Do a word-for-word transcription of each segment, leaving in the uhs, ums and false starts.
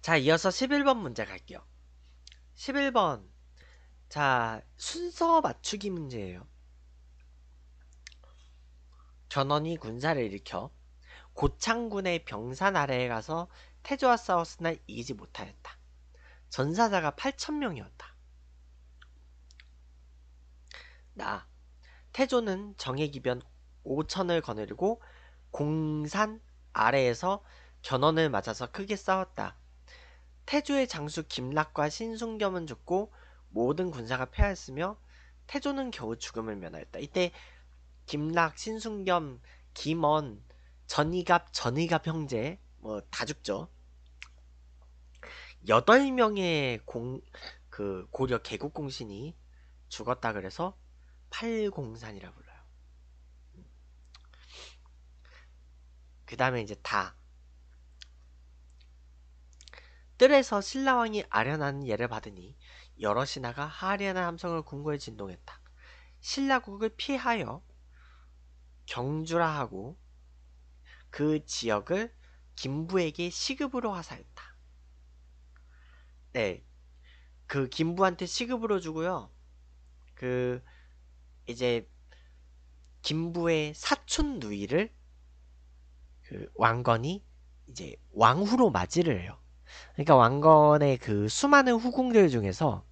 자, 이어서 십일 번 문제 갈게요. 십일 번. 자, 순서 맞추기 문제예요. 전원이 군사를 일으켜 고창군의 병산 아래에 가서 태조와 싸웠으나 이기지 못하였다. 전사자가 팔천 명이었다. 나. 태조는 정예기변 오천을 거느리고 공산 아래에서 견원을 맞아서 크게 싸웠다. 태조의 장수 김락과 신순겸은 죽고 모든 군사가 패하였으며 태조는 겨우 죽음을 면하였다. 이때 김락, 신순겸, 김원, 전이갑, 전의갑 형제 뭐 다 죽죠. 여덟 명의 공, 그 고려 개국공신이 죽었다 그래서 팔공산이라 불러요. 그 다음에 이제 다. 뜰에서 신라왕이 아련한 예를 받으니 여러 신하가 하리하는 함성을 궁궐에 진동했다. 신라국을 피하여 경주라 하고 그 지역을 김부에게 시급으로 하사했다. 네, 그 김부한테 시급으로 주고요. 그 이제 김부의 사촌 누이를 그 왕건이 이제 왕후로 맞이를 해요. 그러니까 왕건의 그 수많은 후궁들 중에서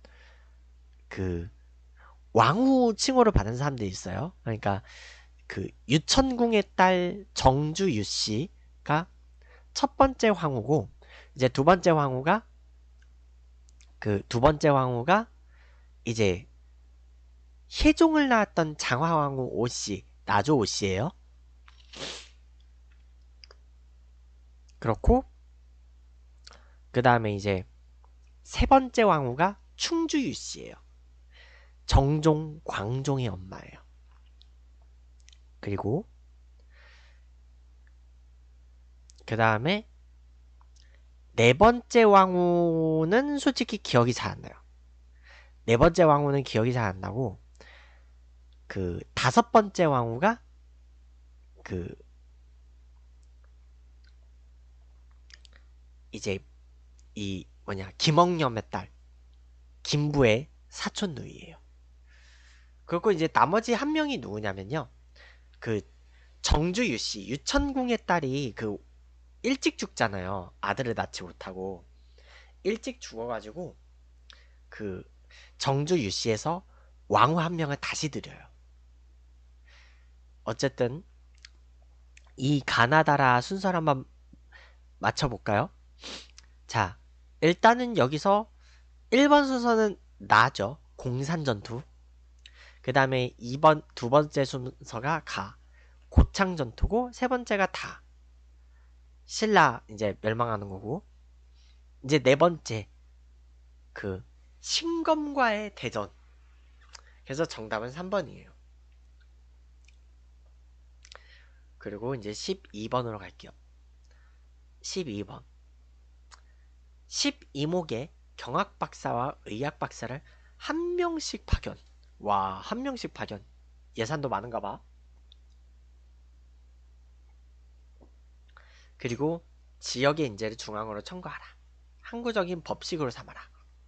그 왕후 칭호를 받은 사람들이 있어요. 그러니까 그 유천궁의 딸 정주 유씨가 첫 번째 황후고, 이제 두 번째 황후가 그 두 번째 황후가 이제 혜종을 낳았던 장화왕후 오씨, 나조 오씨예요. 그렇고 그 다음에 이제 세 번째 왕후가 충주 유씨예요. 정종, 광종의 엄마예요. 그리고 그 다음에 네 번째 왕후는 솔직히 기억이 잘 안 나요. 네 번째 왕후는 기억이 잘 안 나고, 그 다섯 번째 왕후가 그 이제 이 뭐냐 김억념의 딸 김부의 사촌 누이예요. 그리고 이제 나머지 한 명이 누구냐면요, 그 정주 유씨, 유천궁의 딸이 그 일찍 죽잖아요. 아들을 낳지 못하고 일찍 죽어가지고 그 정주 유씨에서 왕후 한 명을 다시 들여요. 어쨌든 이 가나다라 순서를 한번 맞춰볼까요? 자, 일단은 여기서 일 번 순서는 나죠. 공산전투. 그 다음에 이 번, 두 번째 순서가 가. 고창전투고, 세 번째가 다. 신라 이제 멸망하는 거고, 이제 네 번째, 그, 신검과의 대전. 그래서 정답은 삼 번이에요. 그리고 이제 십이 번으로 갈게요. 십이 번. 십이 목에 경학 박사와 의학 박사를 한 명씩 파견. 와, 한 명씩 파견. 예산도 많은가 봐. 그리고 지역의 인재를 중앙으로 청구하라. 항구적인 법칙으로 삼아라.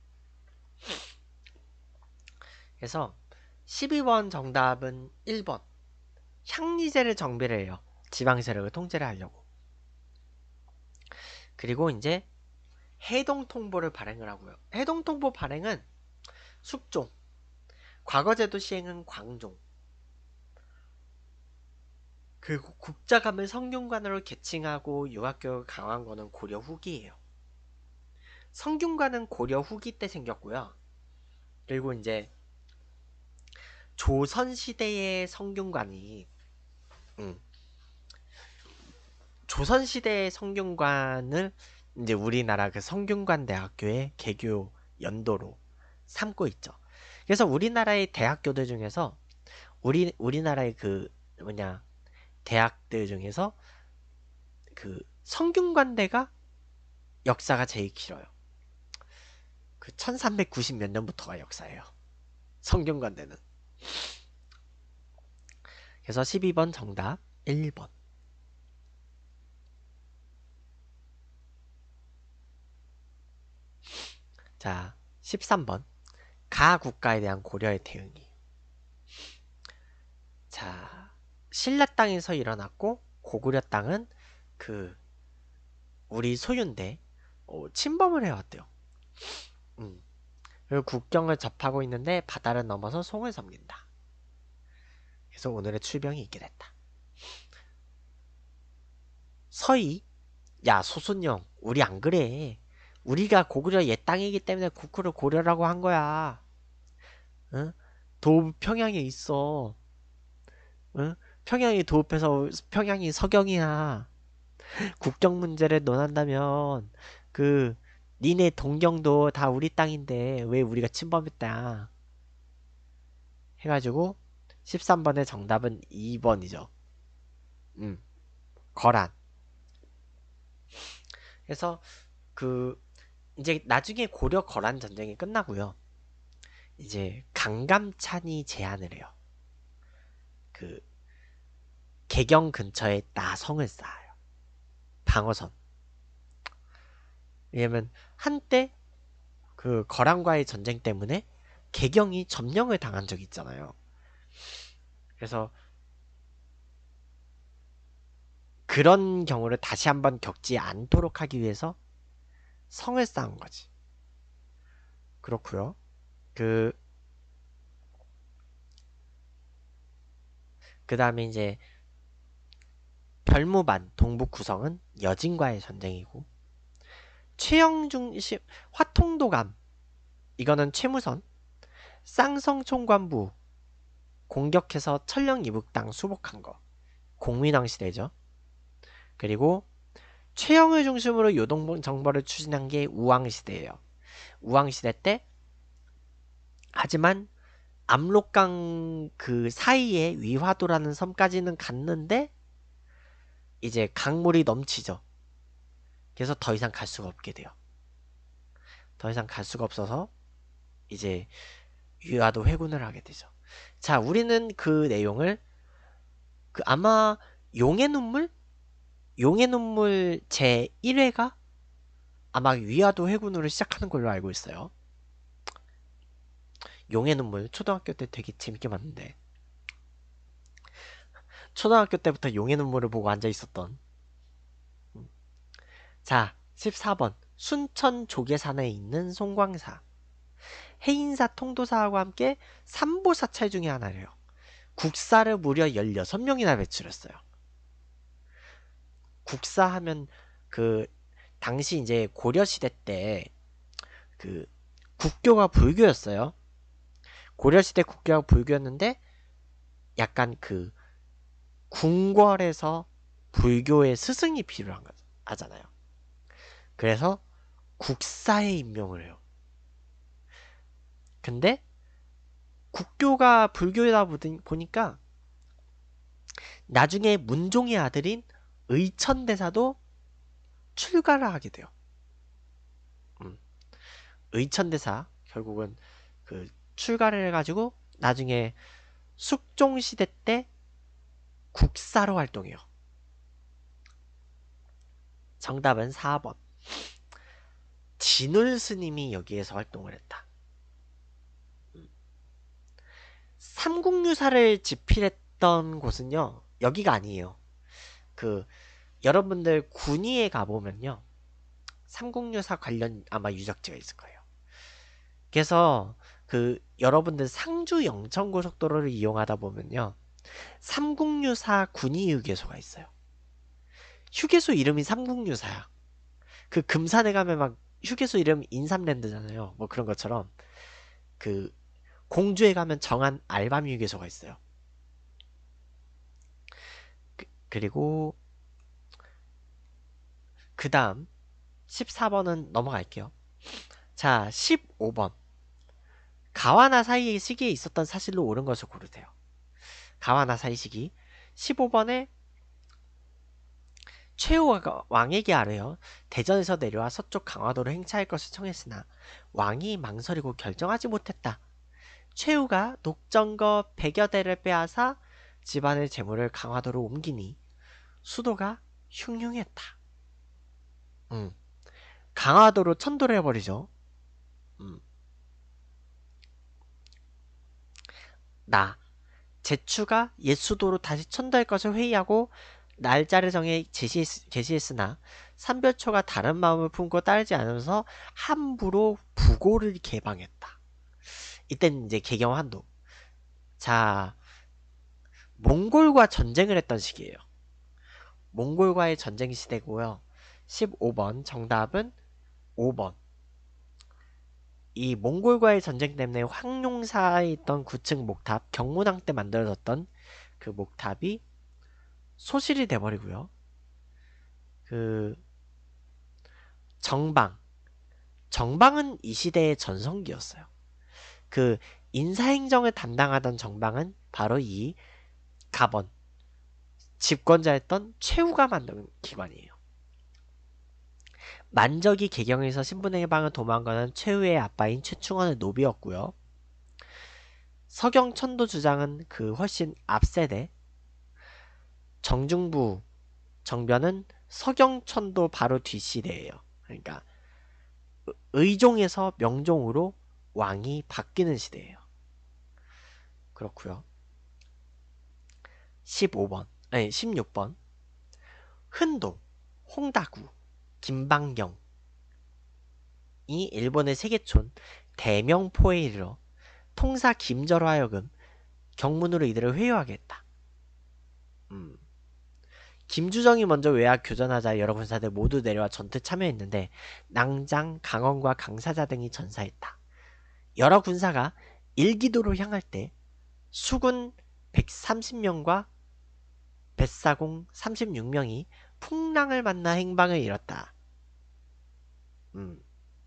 그래서 십이 번 정답은 일 번. 향리제를 정비를 해요. 지방 세력을 통제를 하려고. 그리고 이제 해동통보를 발행을 하고요. 해동통보 발행은 숙종, 과거제도 시행은 광종, 그리고 국자감을 성균관으로 개칭하고 유학교육을 강화한 거는 고려 후기예요. 성균관은 고려 후기 때 생겼고요. 그리고 이제 조선시대의 성균관이 음, 조선시대의 성균관을 이제 우리나라 그 성균관 대학교의 개교 연도로 삼고 있죠. 그래서 우리나라의 대학교들 중에서 우리 우리나라의 그 뭐냐 대학들 중에서 그 성균관대가 역사가 제일 길어요. 그 천삼백구십 몇 년부터가 역사예요. 성균관대는. 그래서 십이 번 정답 일 번. 자, 십삼 번. 가 국가에 대한 고려의 대응이. 자, 신라 땅에서 일어났고 고구려 땅은 그 우리 소유인데 어, 침범을 해왔대요. 음. 그리고 국경을 접하고 있는데 바다를 넘어서 송을 섬긴다. 그래서 오늘의 출병이 있게 됐다. 서희, 야 소순영, 우리 안 그래. 우리가 고구려 옛 땅이기 때문에 국호를 고려라고 한 거야. 응? 도읍 평양에 있어. 응? 평양이 도읍에서 평양이 서경이야. 국경 문제를 논한다면 그 니네 동경도 다 우리 땅인데 왜 우리가 침범했다. 해가지고 십삼 번의 정답은 이 번이죠. 음, 거란. 그래서 그 이제 나중에 고려 거란 전쟁이 끝나고요. 이제 강감찬이 제안을 해요. 그 개경 근처에 나성을 쌓아요. 방어선. 왜냐면 한때 그 거란과의 전쟁 때문에 개경이 점령을 당한 적이 있잖아요. 그래서 그런 경우를 다시 한번 겪지 않도록 하기 위해서 성을 쌓은 거지. 그렇고요. 그, 그 다음에 이제 별무반 동북 구성은 여진과의 전쟁이고, 최영중심 화통도감 이거는 최무선 쌍성총관부 공격해서 천령 이북당 수복한 거 공민왕 시대죠. 그리고 최영을 중심으로 요동 정벌을 추진한 게 우왕 시대예요. 우왕 시대 때 하지만 압록강 그 사이에 위화도라는 섬까지는 갔는데 이제 강물이 넘치죠. 그래서 더 이상 갈 수가 없게 돼요. 더 이상 갈 수가 없어서 이제 위화도 회군을 하게 되죠. 자, 우리는 그 내용을 그 아마 용의 눈물? 용의 눈물 제일 회가 아마 위화도 회군으로 시작하는 걸로 알고 있어요. 용의 눈물 초등학교 때 되게 재밌게 봤는데 초등학교 때부터 용의 눈물을 보고 앉아 있었던. 자, 십사 번 순천 조계산에 있는 송광사. 해인사 통도사하고 함께 삼보사찰 중에 하나래요. 국사를 무려 열여섯 명이나 배출했어요. 국사하면 그 당시 이제 고려시대 때 그 국교가 불교였어요. 고려시대 국교가 불교였는데 약간 그 궁궐에서 불교의 스승이 필요한 거잖아요. 그래서 국사에 임명을 해요. 근데 국교가 불교다 보니까 나중에 문종의 아들인 의천대사도 출가를 하게 돼요. 음. 의천대사 결국은 그 출가를 해가지고 나중에 숙종시대 때 국사로 활동해요. 정답은 사 번. 진울 스님이 여기에서 활동을 했다. 삼국유사를 집필했던 곳은요, 여기가 아니에요. 그 여러분들 군위에 가보면요, 삼국유사 관련 아마 유적지가 있을 거예요. 그래서 그 여러분들 상주 영천고속도로를 이용하다 보면요, 삼국유사 군위휴게소가 있어요. 휴게소 이름이 삼국유사야. 그 금산에 가면 막 휴게소 이름 인삼랜드잖아요. 뭐 그런 것처럼 그 공주에 가면 정한 알밤 휴게소가 있어요. 그, 그리고 그 다음 십사 번은 넘어갈게요. 자, 십오 번. 가와나 사이의 시기에 있었던 사실로 옳은 것을 고르세요. 가와나 사이 시기. 십오 번에 최후가 왕에게 아뢰어 대전에서 내려와 서쪽 강화도로 행차할 것을 청했으나 왕이 망설이고 결정하지 못했다. 최후가 녹정거 백여 대를 빼앗아 집안의 재물을 강화도로 옮기니 수도가 흉흉했다. 음, 강화도로 천도를 해버리죠. 나 제추가 옛 수도로 다시 천도할 것을 회의하고 날짜를 정해 제시했, 제시했으나 삼별초가 다른 마음을 품고 따르지 않으면서 함부로 부고를 개방했다. 이때는 이제 개경환도. 자, 몽골과 전쟁을 했던 시기예요. 몽골과의 전쟁 시대고요. 십오 번 정답은 오 번. 이 몽골과의 전쟁 때문에 황룡사에 있던 구 층 목탑, 경문왕 때 만들어졌던 그 목탑이 소실이 돼버리고요. 그 정방, 정방은 이 시대의 전성기였어요. 그 인사행정을 담당하던 정방은 바로 이 가번, 집권자였던 최후가 만든 기관이에요. 만적이 개경에서 신분의 해방을 도망가는 최후의 아빠인 최충원의 노비였고요. 서경천도 주장은 그 훨씬 앞세대, 정중부 정변은 서경천도 바로 뒷시대예요. 그러니까 의종에서 명종으로 왕이 바뀌는 시대예요. 그렇고요. 십오 번, 아니 십육 번 흔도, 홍다구, 김방경이 일본의 세계촌 대명포에 이르러 통사 김저로 하여금 경문으로 이들을 회유하게 했다. 음. 김주정이 먼저 외학 교전하자 여러 군사들 모두 내려와 전투에 참여했는데 낭장, 강원과 강사자 등이 전사했다. 여러 군사가 일기도로 향할 때 수군 백삼십 명과 뱃사공 삼십육 명이 풍랑을 만나 행방을 잃었다. 음.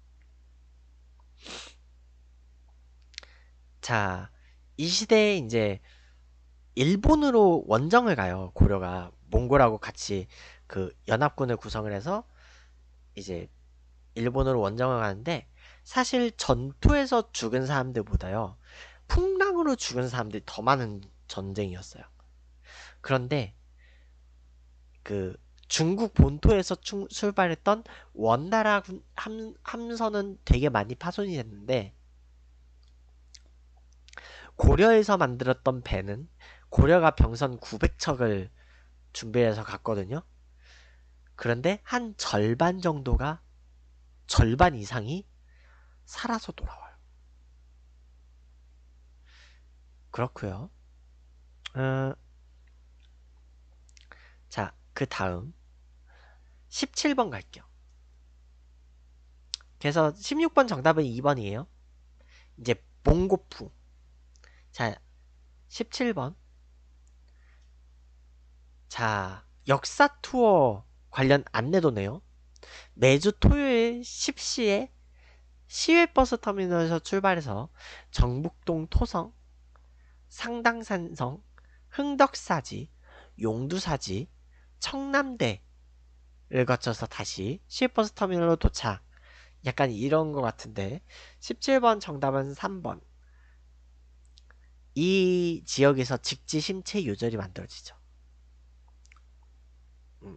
자, 이 시대에 이제 일본으로 원정을 가요. 고려가 몽골하고 같이 그 연합군을 구성을 해서 이제 일본으로 원정을 가는데 사실 전투에서 죽은 사람들보다요 풍랑으로 죽은 사람들이 더 많은 전쟁이었어요. 그런데 그 중국 본토에서 출, 출발했던 원나라 함, 함선은 되게 많이 파손이 됐는데 고려에서 만들었던 배는 고려가 병선 구백 척을 준비해서 갔거든요. 그런데 한 절반 정도가 절반 이상이 살아서 돌아와요. 그렇고요. 어, 자, 그 다음 십칠 번 갈게요. 그래서 십육 번 정답은 이 번이에요. 이제 몽고푸. 자, 십칠 번. 자, 역사 투어 관련 안내도네요. 매주 토요일 십 시에 시외버스 터미널에서 출발해서 정북동 토성, 상당산성, 흥덕사지, 용두사지, 청남대를 거쳐서 다시 시외버스 터미널로 도착. 약간 이런 것 같은데 십칠 번 정답은 삼 번. 이 지역에서 직지 심체 요절이 만들어지죠. 음.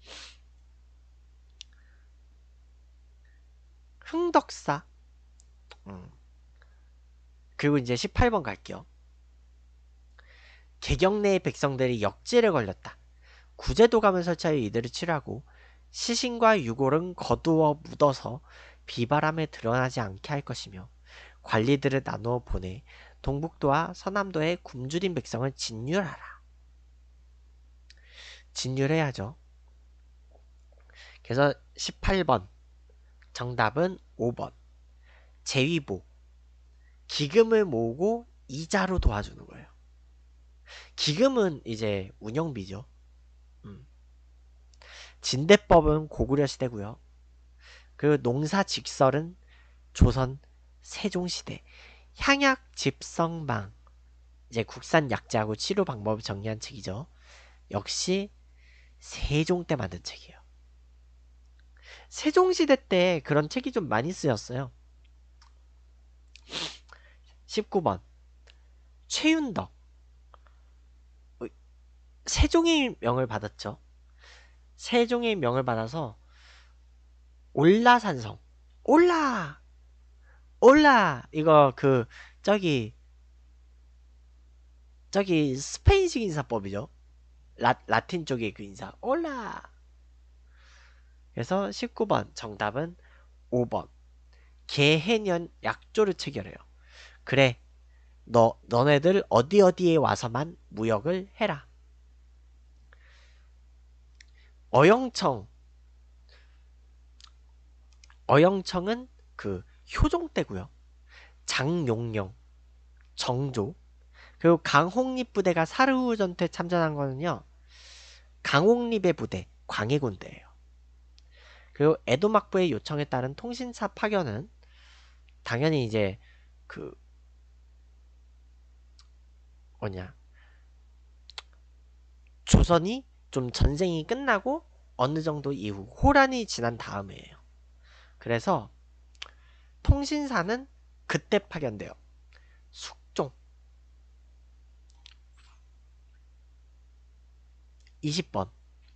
흥덕사. 음. 그리고 이제 십팔 번 갈게요. 개경 내의 백성들이 역지에 걸렸다. 구제도감을 설치하여 이들을 치료하고 시신과 유골은 거두어 묻어서 비바람에 드러나지 않게 할 것이며 관리들을 나누어 보내 동북도와 서남도의 굶주린 백성을 진율하라. 진율해야죠. 그래서 십팔 번 정답은 오 번. 제위복. 기금을 모으고 이자로 도와주는 거예요. 기금은 이제 운영비죠. 음. 진대법은 고구려 시대고요. 그 농사직설은 조선 세종시대. 향약 집성방. 이제 국산 약재하고 치료 방법을 정리한 책이죠. 역시 세종 때 만든 책이에요. 세종시대 때 그런 책이 좀 많이 쓰였어요. 십구 번 최윤덕. 세종의 명을 받았죠. 세종의 명을 받아서 올라산성. 올라! 올라! 이거 그 저기 저기 스페인식 인사법이죠. 라, 라틴 쪽의 그 인사. 올라. 그래서 십구 번 정답은 오 번. 개해년 약조를 체결해요. 그래. 너, 너네들 어디 어디에 와서만 무역을 해라. 어영청. 어영청은 그 효종 때고요. 장용령, 정조, 그리고 강홍립 부대가 사르후 전투에 참전한 거는요. 강홍립의 부대, 광해군대예요. 그리고 에도 막부의 요청에 따른 통신사 파견은 당연히 이제 그 뭐냐 조선이 좀 전쟁이 끝나고 어느 정도 이후 호란이 지난 다음이에요. 그래서 통신사는 그때 파견돼요. 숙종. 이십 번.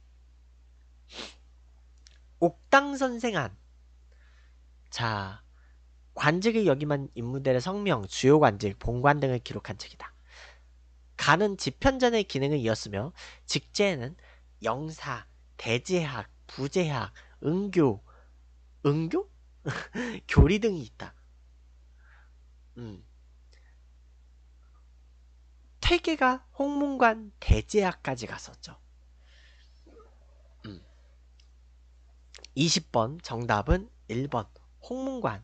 옥당선생안. 자, 관직의 여기만 인물들의 성명, 주요 관직, 본관 등을 기록한 책이다. 간은 집현전의 기능을 이었으며 직제에는 영사, 대제학, 부제학, 응교, 응교? 교리 등이 있다. 음. 퇴계가 홍문관 대제학까지 갔었죠. 음. 이십 번 정답은 일 번 홍문관.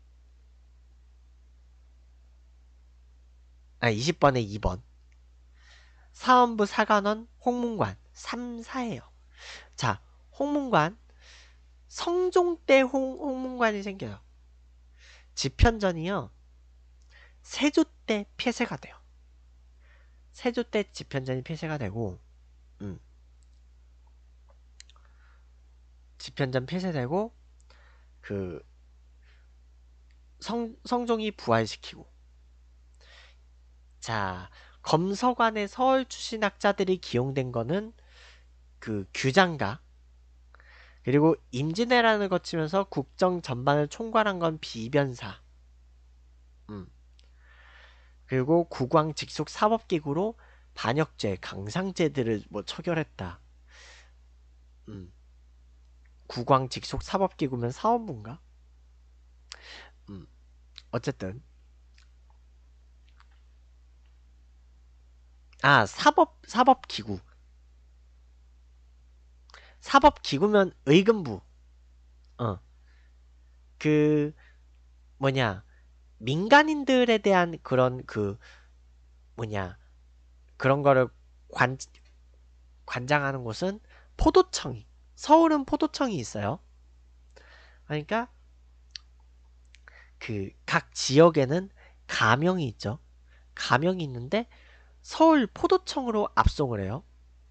아, 이십 번에 이 번. 사원부 사관원 홍문관 삼, 사예요. 자, 홍문관 성종 때 홍, 홍문관이 생겨요. 집현전이요. 세조 때 폐쇄가 돼요. 세조 때 집현전이 폐쇄가 되고 음. 집현전 폐쇄되고 그 성, 성종이 부활시키고 자 검서관의 서울 출신 학자들이 기용된 거는 그 규장가 그리고 임진왜란을 거치면서 국정 전반을 총괄한 건 비변사 음. 그리고 국왕 직속 사법기구로 반역죄, 강상죄들을 뭐 처결했다. 음. 국왕 직속 사법기구면 사원부인가? 음. 어쨌든 아 사법 사법기구 사법기구면 의금부 어 그 뭐냐 민간인들에 대한 그런 그 뭐냐 그런 거를 관 관장하는 곳은 포도청이 서울은 포도청이 있어요. 그러니까 그 각 지역에는 가명이 있죠. 가명이 있는데 서울 포도청으로 압송을 해요.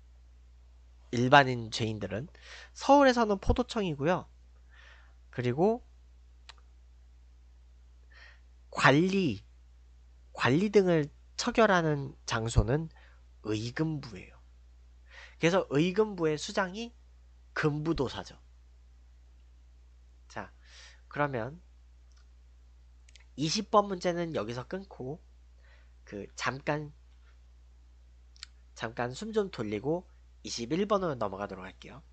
일반인 죄인들은 서울에서는 포도청이고요. 그리고 관리 관리 등을 처결하는 장소는 의금부예요. 그래서 의금부의 수장이 금부도사죠. 자, 그러면 이십 번 문제는 여기서 끊고 그 잠깐 잠깐 숨 좀 돌리고 이십일 번으로 넘어가도록 할게요.